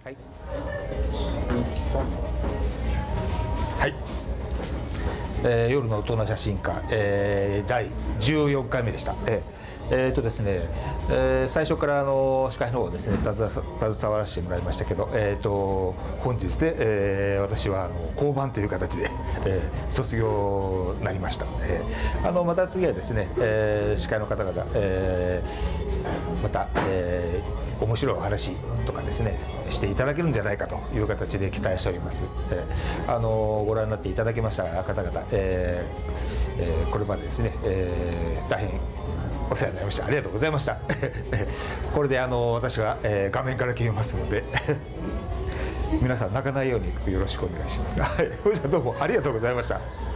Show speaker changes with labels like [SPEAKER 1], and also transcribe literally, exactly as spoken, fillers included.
[SPEAKER 1] はい。はい。えー、夜の大人写真家、えー、だいじゅうよんかいめでした。えーえーとですね、えー、最初からあの司会の方をですね携わ携わらせてもらいましたけど、えー、と本日で、えー、私はあの降板という形で、えー、卒業になりました。えー、あのまた次はですね、えー、司会の方々、えー、また、えー、面白いお話とかですねしていただけるんじゃないかという形で期待しております。えー、あのご覧になっていただきました方々、えーえー、これまでですね、えー、大変お世話になりました。ありがとうございました。これであの私は、えー、画面から消えますので皆さん泣かないようによろしくお願いします。はい、どうもありがとうございました。